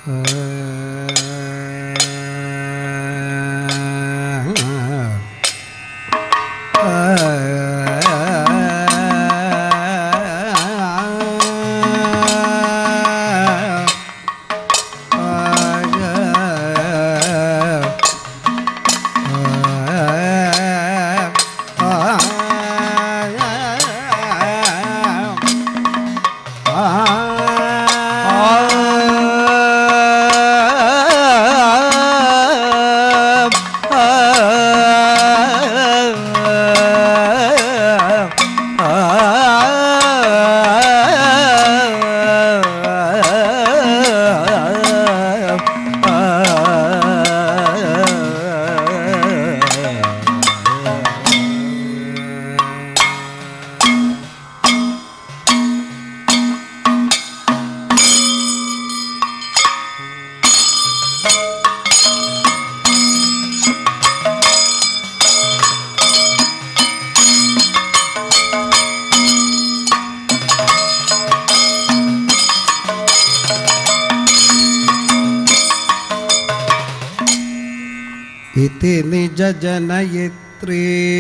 इति निज जनयित्री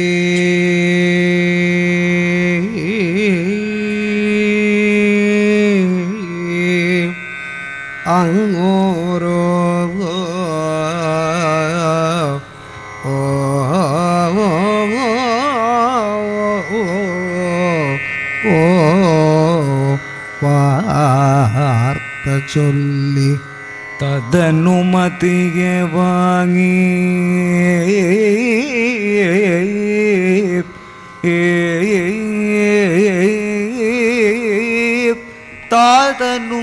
अंगोरो वार्त चोल्ली तदनुमतिगे वांगी तादनु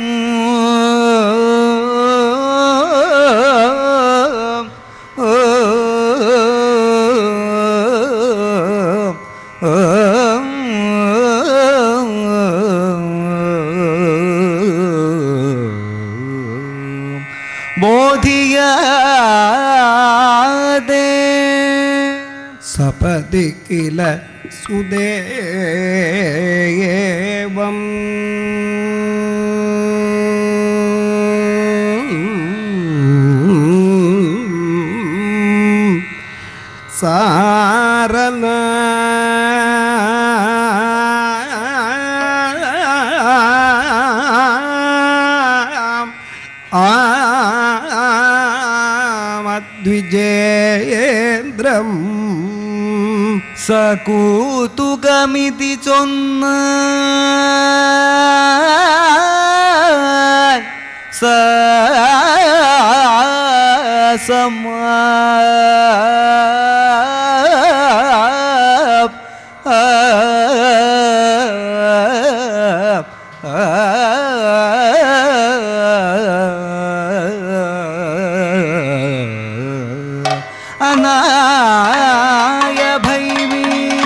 बोधियादे सपदि किल सुदेवं सारना द्विजेन्द्रं सकूतुकमिति चोन्न समा अनाय भैवी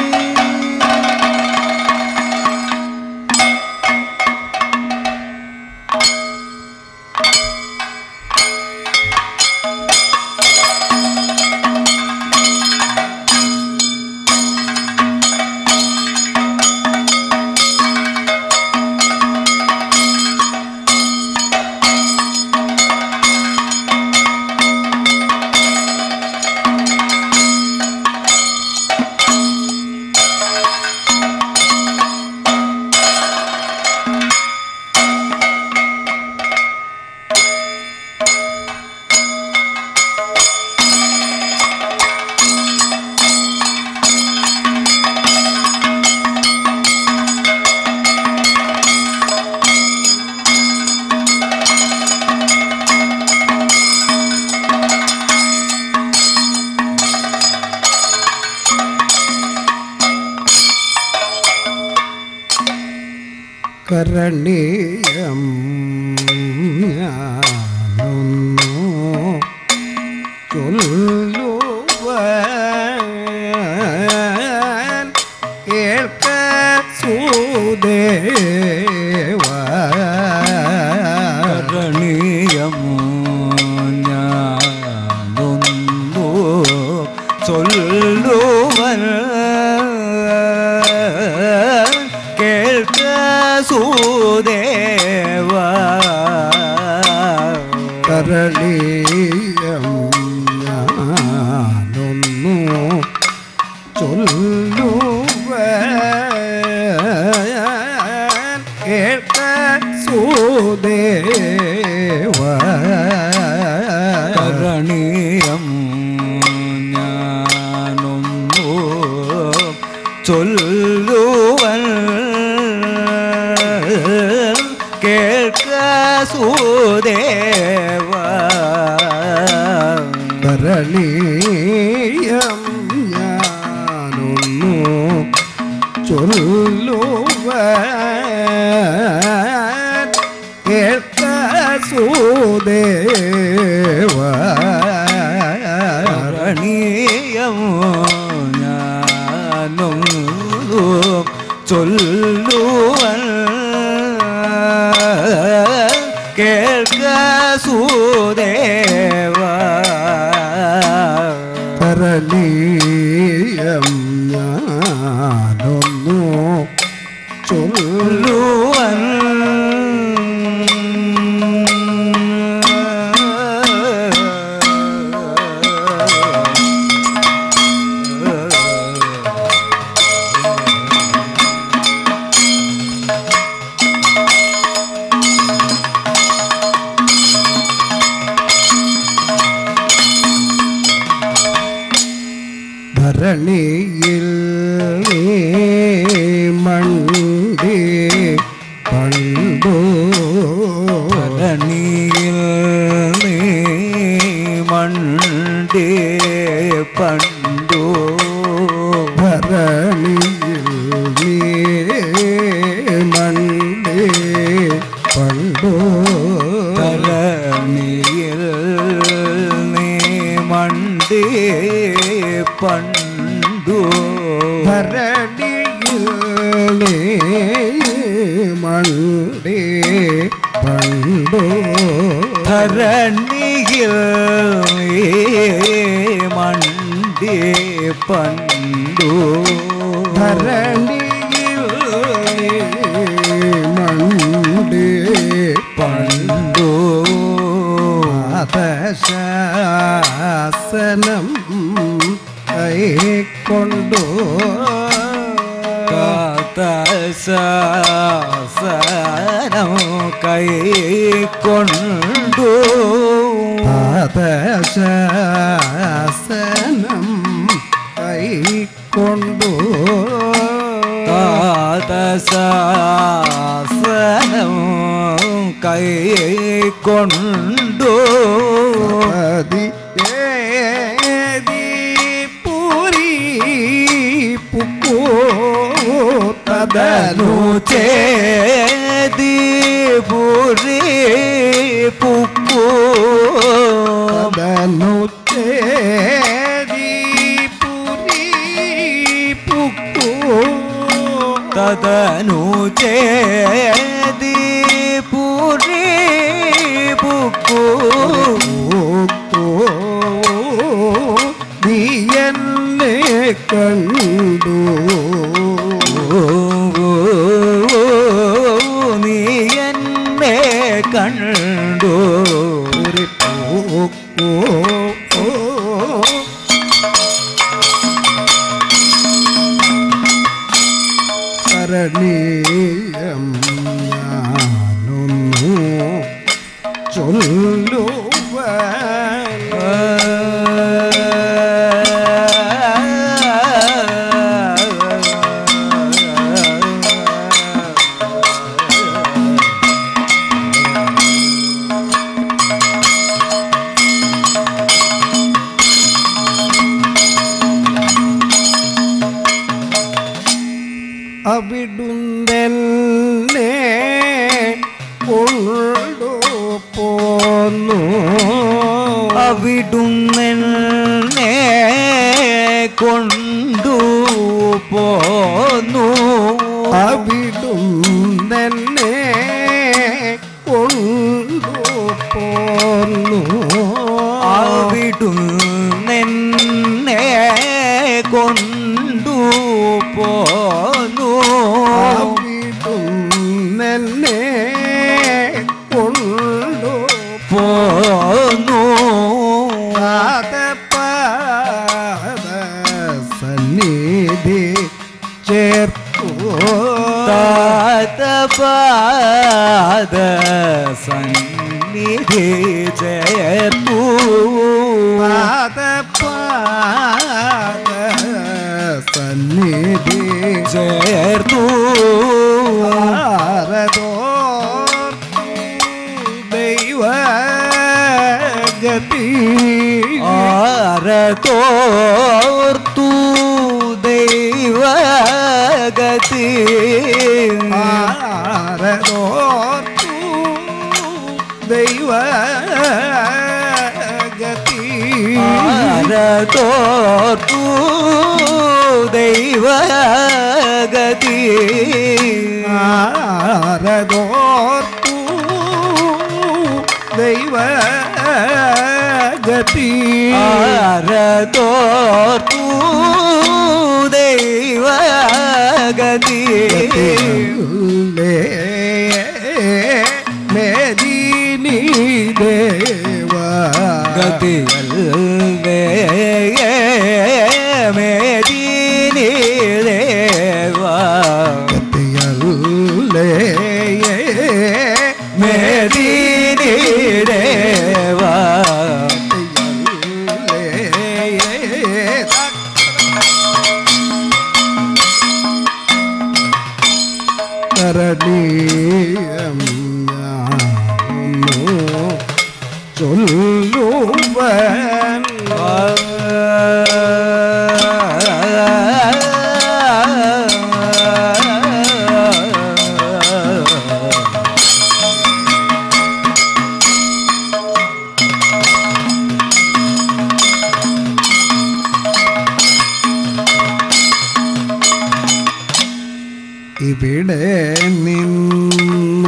करणीयं ஞானொன்னு சொல்லுவன் கேட்க சுதேவா கரணீயம் ஞானொன்னு சொல்லுவன் சுதேவா കരളീയം ഞാനൊന്നു ചൊല്ലുവാൻ കേൾക്ക സുദേവ കരണീയം ഞാനൊന്നു ചൊല്ലുവൻ കേൾക്ക സുദേവ കരളീയം ഞാനൊന്നു ചൊല്ലുവാൻ കേൾക്ക സുദേവ കരണീയം ഞാനൊന്നു ചൊല്ലുവൻ കേൾക്ക സുദേവ കരളീയം ഞാനൊന്നു ചൊല്ലുവൻ ധരണിയിൽ മണ്ടി പണ്ടു ധരണിയിൽ മണ്ടി പണ്ടു ധരണിയിൽ മണ്ടി പണ്ടു ധരണിയിൽ മണ്ടി പണ്ടു ധരണിയിൽ മണ്ടി പണ്ടു ധരണിയിൽ മണ്ടി പണ്ടു ധരണിയിൽ മണ്ടി പണ്ടു ശാസനം കൈക്കൊണ്ടു ശാസനം കൈക്കൊണ്ടു ശാസനം കൈക്കൊണ്ടു ശാസനം കൈക്കൊണ്ടു തദനു ചേതി പുരി പുക്കു തദനു ചേതി പുരി പുക്കു തദനു ചേതി പുരി പുക്കു നീ എന്നെ കണ്ടു നീ എന്നെ കണ്ടു കരണീയം ഞാനൊന്നു ചൊല്ലുവാൻ അവിടുന്നെന്നെ കൊണ്ടു പോന്നു അവിടുന്നെന്നെ കൊണ്ടു പോന്നു അവിടുന്നെന്നെ കൊണ്ടു പോന്നു അവിടുന്നെന്നെ കൊണ്ടു പോന്നു അവിടുന്നെന്നെ കൊണ്ടു പോന്നു താതപാദ സന്നിധി ചേർത്തു താതപാദ സന്നിധി ചേർത്തു താതപാദ സന്നിധി ചേർത്തു ദൈവഗതി ആരതോർത്തു ദൈവഗതി ആരതോർത്തു ദൈവഗതി ആരതോർത്തു ദൈവഗതി ആരതോർത്തു ദൈവഗതി ആരതോർത്തു ദൈവഗതി മേദിനി ദേവ ഗതിയല്ലേ മേദിനി ദേവ ഗതിയല്ലേ മേദിനി ദേവ കരണീയം ചൊല്ലുവൻ ഇവിടെ നിന്നു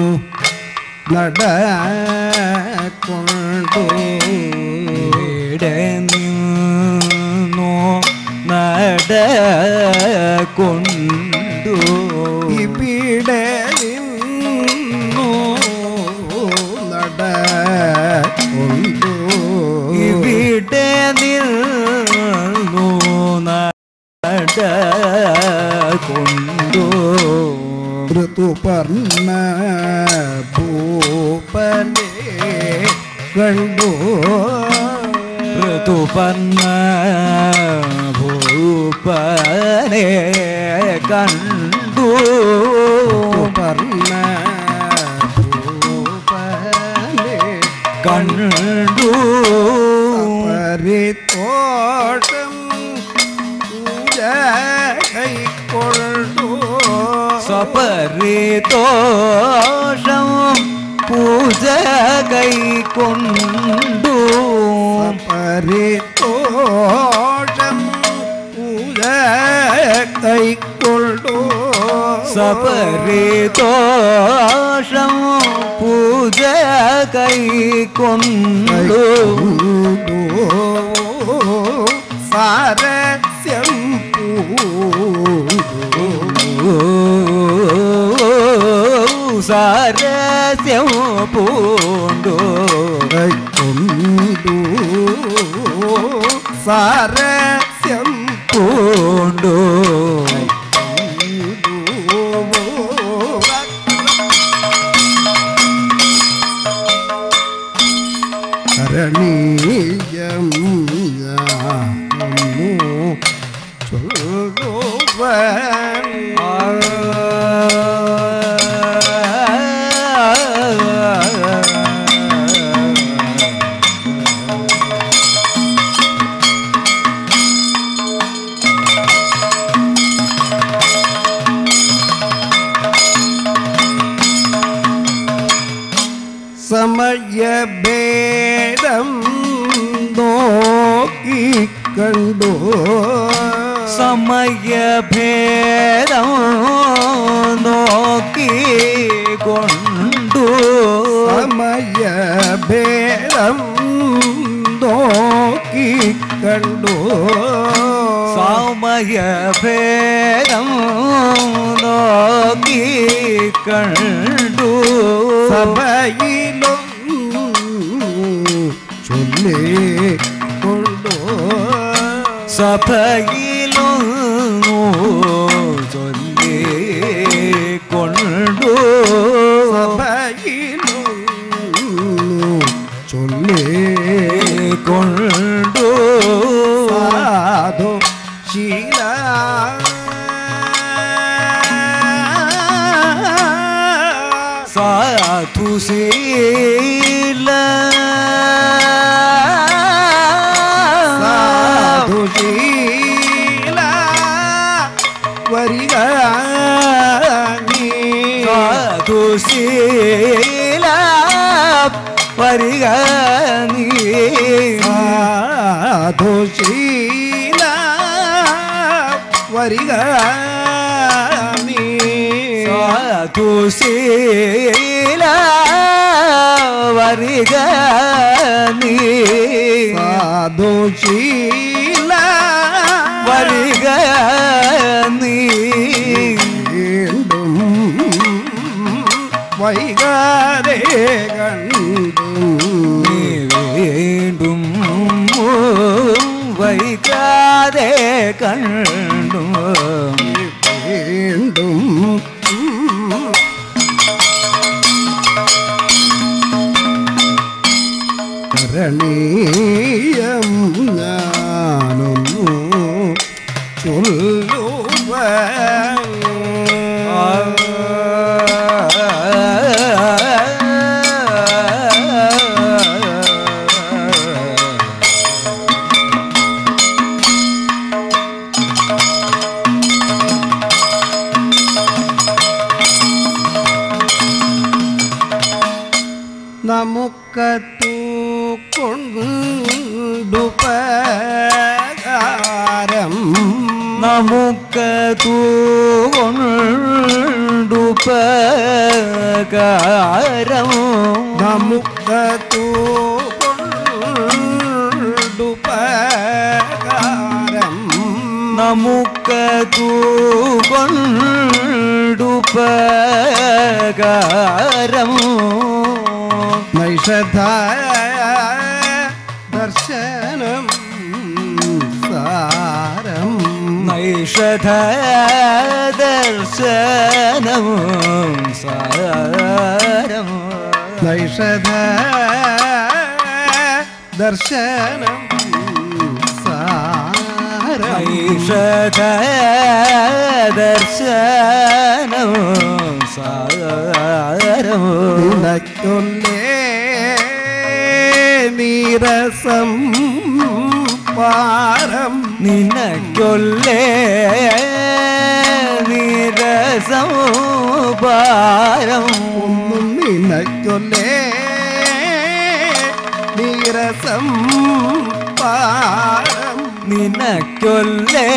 നടക്കൊണ്ടു ഇവിടെ നിന്നു നടക്കൊണ്ടു ഇവിടെ നിന്നു നടക്കൊണ്ടു ഇവിടെ നിന്നു നടക്കൊണ്ടു ഋതുപർണ ഭൂപനെ കണ്ടു ഋതുപർണ ഭൂപനെ കണ്ടു പർണ ഭൂപനെ കണ്ടു പരിതോഷം പൂജ കൈക്കൊണ്ടു സപരിതോഷം പൂജ കൈക്കൊണ്ടു പരിതോഷം പൂജ കൈക്കൊണ്ടു സപരിതോഷം പൂജ കൈക്കൊണ്ടു സാരസ്യം സാരസ്യം പൂണ്ടു കൈക്കൊണ്ടു സാരസ്യം പൂണ്ടു കരണീയം ഞാനൊന്നു ചൊല്ലുവൻ സമയഭേദം നോക്കി കണ്ടു സമയഭേദം നോക്കി കൊണ്ടു സമയഭേദം നോക്കി കണ്ടു സമയഭേദം നോക്കി കണ്ടു സഭയിലും സഭയിലൊന്നു ചൊല്ലിക്കൊണ്ടു സഭയിലൊന്നു ചൊല്ലിക്കൊണ്ടു സാധു ശീല സാധുശീല സാധുശീല വരിക സാധുശീല വരിക സാധുശീല വരിക സാധുശീല വരിക സാധുശീല വരിക വീണ്ടും വൈകാതെ കണ്ടു വീണ്ടും വൈകാതെ കണ്ടു വീണ്ടും കരണീയം ഞാനൊന്നു ചൊല്ലുവാൻ നമുക്കു കൊണ്ടുപകാരം നമുക്കു കൊണ്ടുപകാരം നമുക്കു കൊണ്ടുപകാരം നമുക്കു കൊണ്ടുപകാരം നൈഷധ ദർശനം സാരം നൈഷധ ദർശനം സാരം നൈഷധ ദർശനം സാരം നൈഷധ ദർശനം സാരം നിനക്കൊല്ലേ നീരസം പാരം നിനക്കൊല്ലേ നീരസം പാരം ഒന്നും നിനക്കൊല്ലേ നീരസം പാരം നിനക്കൊല്ലേ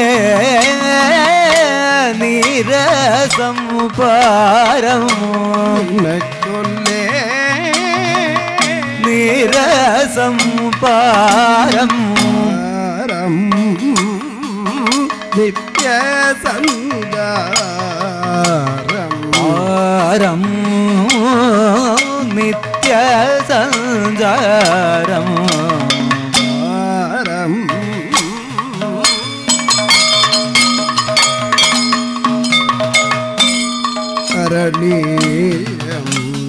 നീരസം പാരം നിനക്കൊല്ലേ നീരസം പാരം പാരം നിത്യസഞ്ചാരം പാരം നിത്യസഞ്ചാരം പാരം കരണീയം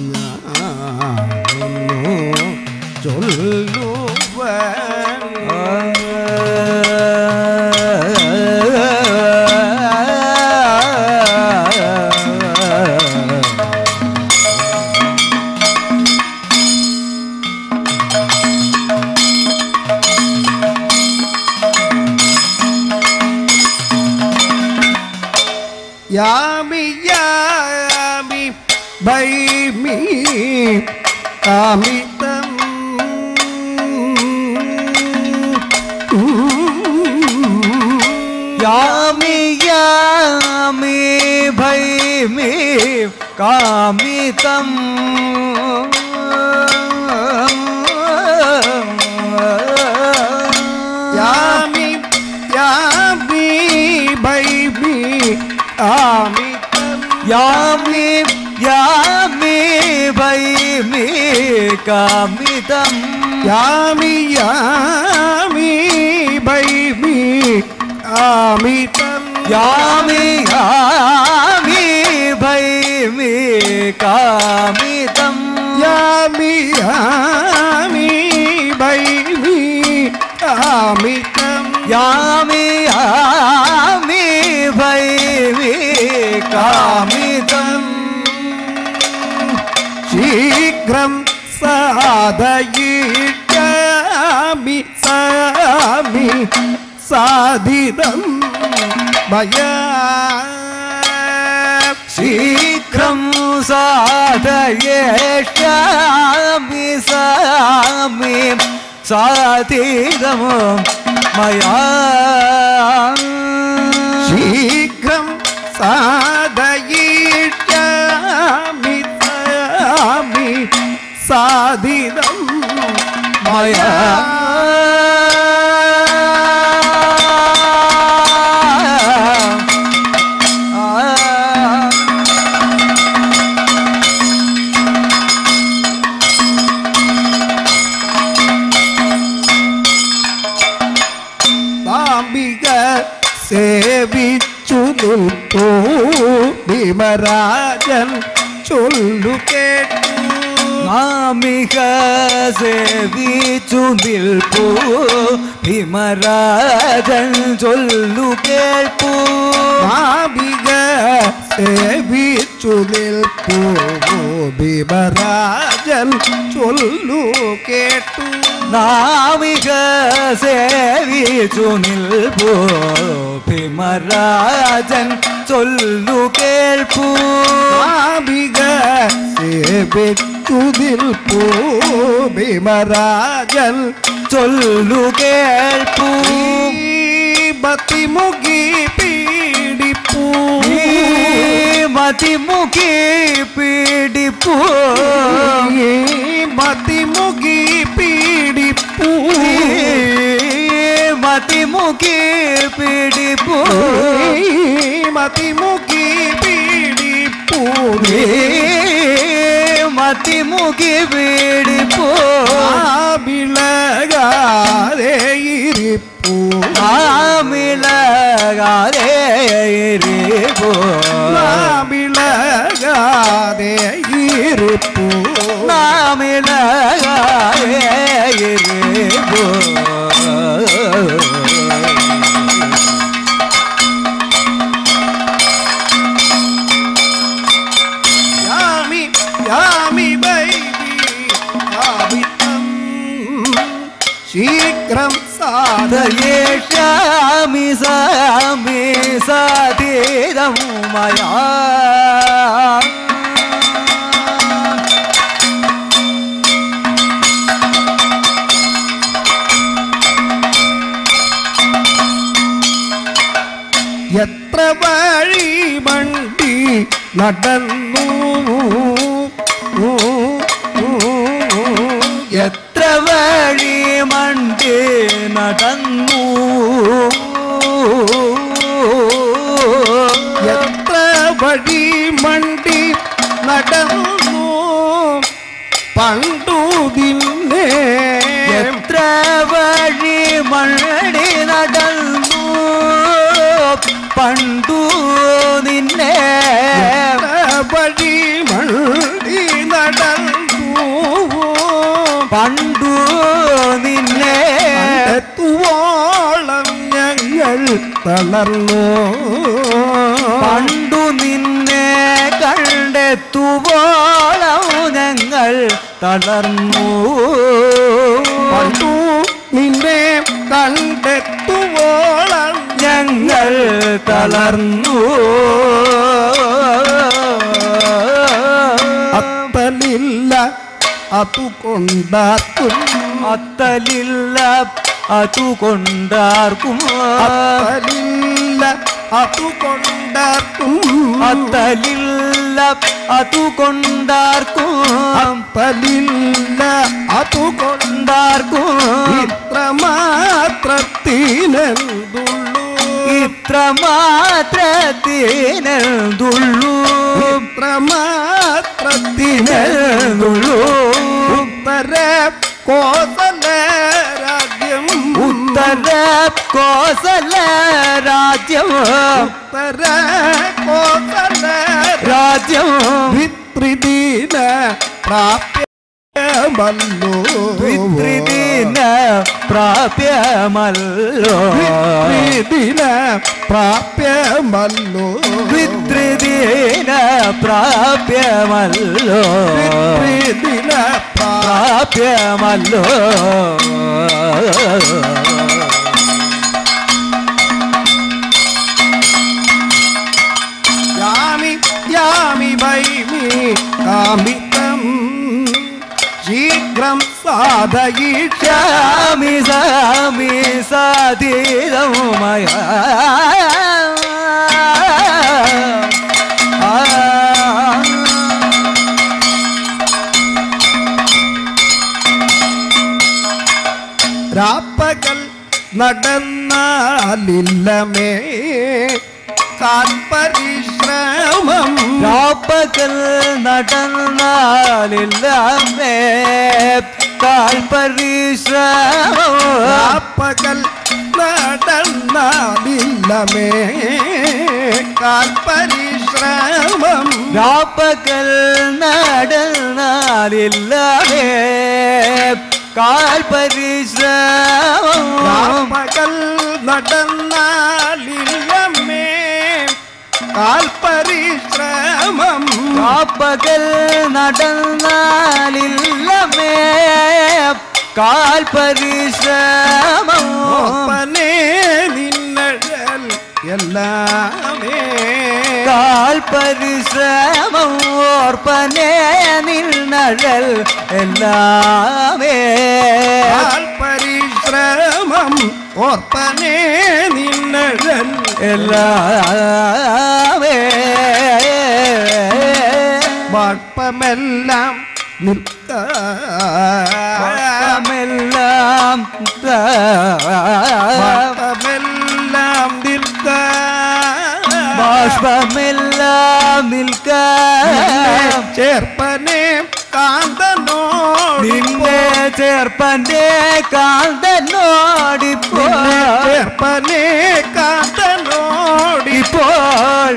ചൊല്ലുവാൻ യാമി യാമി ഭൈമി കാമിതം യാമി യാമി ഭൈമി കാമിതം യാമി യാമി ഭൈമി കാമിതം യാമി യാമി ഭൈമി കാമിതം യാമി യാമി ഭൈമി കാമിതം യാമി യാമി ഭൈമി കാമിതം യാമി യാമി ഭൈമി കാമിതം യാമി യാമി ഭൈമി കാമിതം ശീഘ്രം സാധയിഷ്യാമി സാമി സാധിതം മയാ ശീഘ്രം സാധയേഷ്യാമി സാമി സാധിതം മയാ ശീഘ്രം സാധയിഷ്യാമി സാമി സാധിതം മയാ താംബിക സേവിച്ചു നിൽപ്പൂ ഭീമരാജൻ ചൊല്ലു കേട്ടു നാമിക സേവിച്ചു നിൽപ്പൂ ഭീമരാജൻ ചൊല്ലു കേൾപ്പൂ താംബിക സേവിച്ചു നിൽപ്പൂ ഭീമരാജൻ ചൊല്ലു കേട്ടു നാമിക സേവിച്ചു നിൽപ്പൂ ഭീമരാജൻ ചൊല്ലു കേൾപ്പൂ നാമിക സേവിച്ചു നിൽപ്പൂ ഭീമരാജൻ ചൊല്ലു കേൾപ്പൂ മതിമുഖി പീഡിപ്പൂ മതിമുഖി പീഡിപ്പൂ മതിമുഖി പീഡിപ്പൂ മതിമുഖി പീഡിപ്പൂ മതിമുഖി പീഡിപ്പൂ മതിമുഖി പീഡിപ്പൂ വിളകാതെ ഇരിപ്പൂ ആമിളകാതെ ഇരിപ്പൂ വിളകാതെ ഇരിപ്പൂ നാമിളകാതെ ഇരിപ്പൂ യാമി യാമി ബൈബി ആവിതം ശീഘ്രം സാധയേഷ്യാമി സാമി സാധിതം മയാ എത്ര വഴി വണ്ടി നടന്നു എത്ര വഴി മണ്ടി നടന്നു എത്ര വഴി മണ്ടി നടന്നു പണ്ടു ദിനേ എത്ര വഴി മണ്ടി നടന്നു പണ്ടു നിന്നെ വഴി മണ്ടി നടന്നു പണ്ടു നിന്നെ എത്തുവോളം ഞങ്ങൾ തളർന്നു പണ്ടു നിന്നെ കണ്ടെത്തുവോളം ഞങ്ങൾ തളർന്നു പണ്ടു നിന്നെ കണ്ടെത്തുവോളം ഞങ്ങൾ തളർന്നു അത്തലില്ല അതുകൊണ്ടാർക്കും അത്തലില്ല അതുകൊണ്ടാർക്കും അത്തലില്ല അതുകൊണ്ടാർക്കും അത്തലില്ല അതുകൊണ്ടാർക്കും അത്തലില്ല അതുകൊണ്ടാർക്കും ഇത്ര മാത്രത്തിനെന്തുള്ളൂ ഇത്ര മാത്രത്തിനെന്തുള്ളൂ ഇത്ര മാത്രത്തിനെന്തുള്ളൂ ഉത്തര കോസല ഉത്തര കോസല രാജ്യവും ഉത്തര കോസല രാജ്യവും വിത്രിദീന പ്രാപ്യമല്ലോ വിത്രിദീന പ്രാപ്യമല്ലോ വിത്രിദീന പ്രാപ്യമല്ലോ വിത്രിദീന പ്രാപ്യമല്ലോ വിത്രിദീന പ്രാപ്യമല്ലോ യാമി യാമി വൈമി കാമിതം ശീഘ്രം സാധയിഷ്യാമി സാമി സാധീരമയ രാപ്പകൽ നടന്നാലില്ലമേ കാൽപരിശ്രമം രാപ്പകൽ നടന്നാലില്ലമേ കാൽപരിശ്രമം രാപ്പകൽ നടന്നാലില്ലമേ കാൽപരിശ്രമം രാപ്പകൽ നടന്നാലില്ലമേ കാൽപരിശ്രമം രാപ്പകൽ നടന്നാലില്ലമേ കാൽപരിശ്രമം രാപ്പകൽ നടന്നാലില്ലമേ കാൽപരിശ്രമം ഓപ്പനേ നിന്നഴൽ എല്ലാമേ കാൽപരിശ്രമം ഓർപ്പനേ നിന്നഴൽ എല്ലാമേ കാൽപരിശ്രമം ഓർപ്പനേ നിന്നഴൽ എല്ലാമേ ബാഷ്പമെല്ലാം നിൽക്കാമെല്ലാം ബാഷ്പമെല്ലാം ബാഷ്പമെല്ലാം നിൽക്കാം ചേർപ്പനെ കാന്തനോട് നിന്നെ ചേർപ്പന്റെ കാന്തനോടിപ്പോ ചേർപ്പനെ കാന്തനോടിപ്പോൾ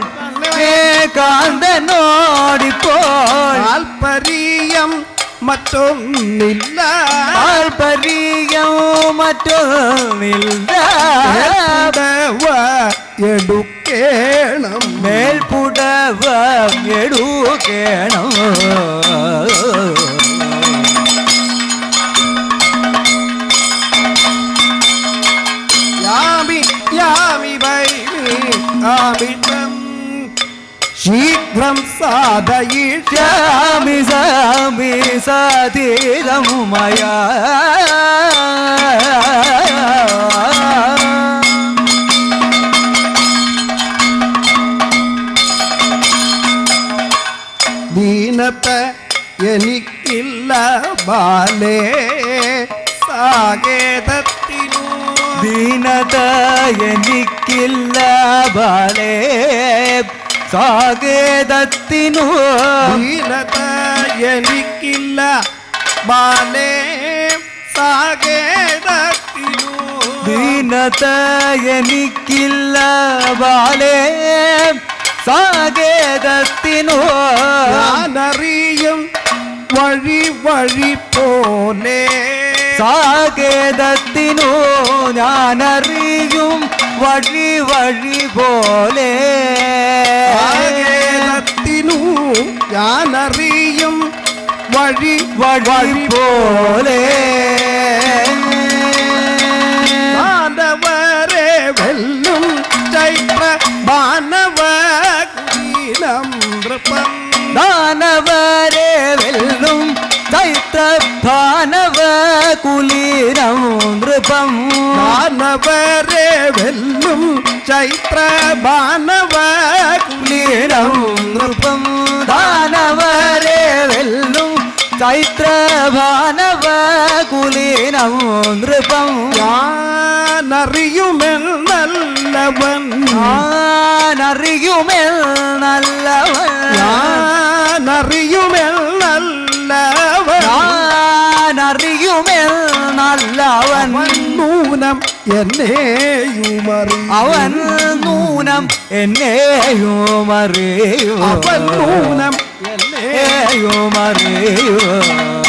കാന്തനോടിപ്പോൾ താൽപര്യം മറ്റൊന്നില്ല താൽപര്യം മറ്റൊന്നില്ല എടുക്കേണം മേൽപുടവ എടുക്കേണം യാമി യാമി വൈമി കാമിതം ശീഘ്രം സാധയിഷ്യാമി സാമി സാധീരമയ ദീനത എനിക്കില്ല ബാലേ സാകേതത്തിനു ദീനത എനിക്കില്ല ബാലേ സാകേതത്തിനു ദീനത എനിക്കില്ല ബാലേ സാകേതത്തിനു ദീനത എനിക്കില്ല ബാലേ സാകേതത്തിനു ഞാനറിയും വഴി വഴി പോലെ സാകേതത്തിനു ഞാനറിയും വഴി വഴി പോലെ സാകേതത്തിനു ഞാനറിയും വഴി വഴി പോലെ മാനവരെ വെല്ലും ചൈത്ര മാനവ കുലീനം നൃപം ദാനവരെ വെല്ലും ചൈത്ര ഭാനവ കുലീനം നൃപം മാനവരെ വെല്ലും ചൈത്ര മാനവ കുലീനം നൃപം ദാനവരെ വെല്ലും ചൈത്ര ഭാനവ കുലീനം നൃപം ഞാനറിയുമെന്നല്ലവൻ ഞാനറിയുമെന്നല്ലവൻ ഞാനറിയുമെന്നല്ലവൻ ഞാനറിയുമെന്നല്ലവൻ നൂനം നൂനം എന്നെയുമറിയും അവൻ നൂനം എന്നെയുമറിയും അവൻ നൂനം എന്നെയുമറിയും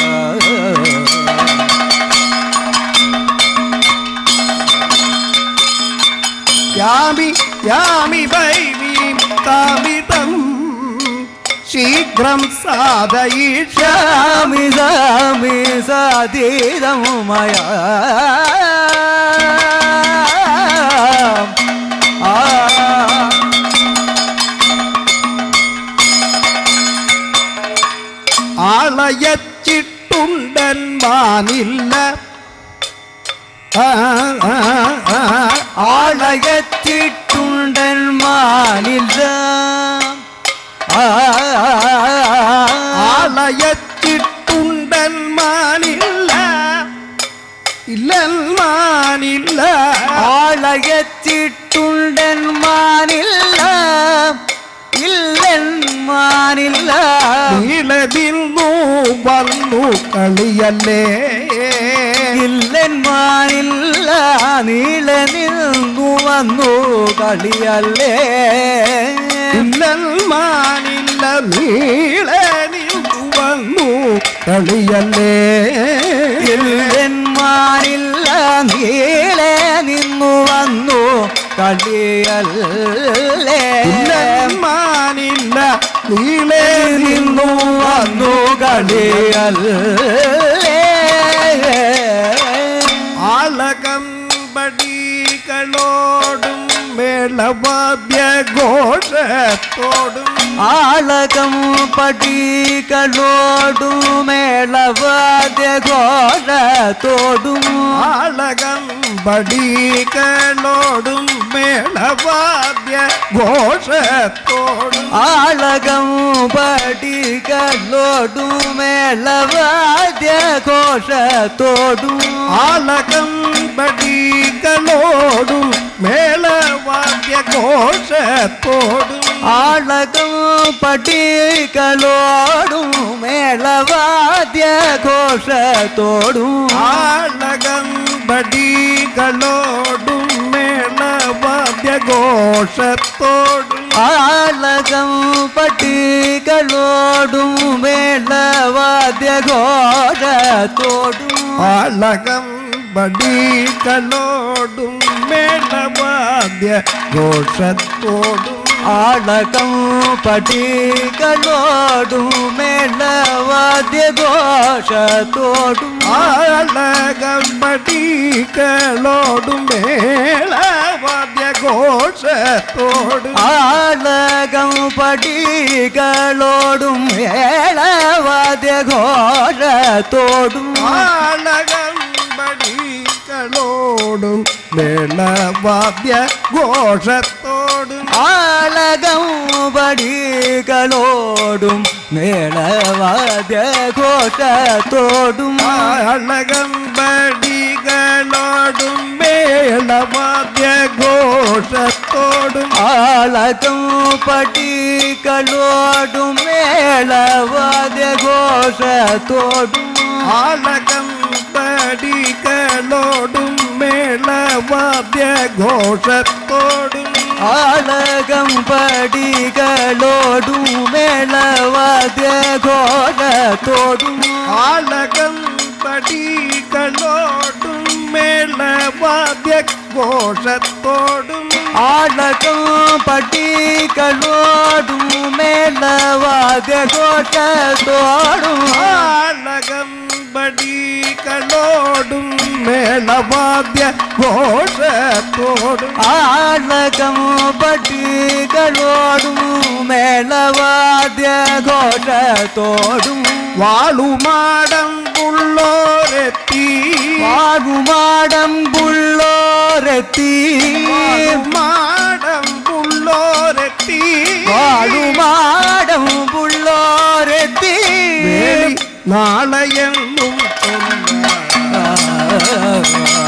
യാമി യാമി വൈമീം താമിതം ശീഘ്രം സാധയിഷ്യാമി യാമി സാധീതമയ ആളയച്ചിട്ടുണ്ടൻ മാനില്ല ആളയച്ചിട്ടുണ്ടൻ മാനില്ല ആളയച്ചിട്ടുണ്ടൻ മാനില്ല ഇല്ലൻ മാനില്ല ആളയച്ചിട്ടുണ്ടൻ മാനില്ല ഇല്ലൻ മാനില്ല നീളതിന്നു വന്നു കളിയല്ലേ ഇല്ലൻ മാനില്ല നീള നിന്നു വന്നു കളിയല്ലേ ഇല്ലൻ മാനില്ല നീള നിന്നു വന്നു കളിയല്ലേ ഇല്ലൻ മാനില്ല നീള നിന്നു വന്നു കളിയല്ലേ ഇല്ലൻ മാനില്ല നീളെ നിന്നു വന്നു കളിയല്ലേ ആളകമ്പടികളോടും മേളവാദ്യ ഘോഷത്തോടും ആളകം പടികളോടും മേളവാദ്യ ഘോഷത്തോടും ആളകമ്പടികളോടും മേളവാദ്യ ഘോഷത്തോടും ആളകം പടികളോടും മേളവാദ്യ ഘോഷത്തോടും ആളകമ്പടികളോടും മേളവാദ്യ ഘോഷത്തോടും ആളകം പടികളോടും മേളവാദ്യ ഘോഷത്തോടും ആളകമ്പടികളോടും മേളവാദ്യ ഘോഷത്തോടും ആളകം പടികളോടും മേളവാദ്യ ഘോഷത്തോടും ആളകമ്പടികളോടും മേളവാദ്യ ഘോഷത്തോടും ആളകം പടികളോടും മേളവാദ്യ ഘോഷത്തോടും ആളകമ്പടികളോടും മേളവാദ്യ ഘോഷത്തോടും ആളകം പടികളോടും മേളവാദ്യ ഘോഷത്തോടും ആളകമ്പടികളോടും മേളവാദ്യ ഘോഷത്തോടും ആളകം പടികളോടും മേളവാദ്യ ഘോഷത്തോടും ആളകമ്പടികളോടും മേളവാദ്യ ഘോഷത്തോടും ആളകം പടികളോടും മേളവാദ്യ ഘോഷത്തോടും ആളകമ്പടികളോടും മേളവാദ്യ ഘോഷത്തോടും ആളകം പടികളോടും മേളവാദ്യ ഘോഷത്തോടും ആളകമ്പടികളോടും മേളവാദ്യ ഘോഷത്തോടും ആളകം പടികളോടും മേളവാദ്യ ഘോഷത്തോടും ആളകമ്പടികളോടും മേളവാദ്യ ഘോഷത്തോടും ആളകം പടികളോടും മേളവാദ്യ ഘോഷത്തോടും വാളുമാടം പുള്ളോരെത്തി വാടുമാടം പുള്ളോരെത്തി വാളുമാടം പുള്ളോരെത്തി വാടുമാടം പുള്ളോരെത്തി നാളെയെന്നും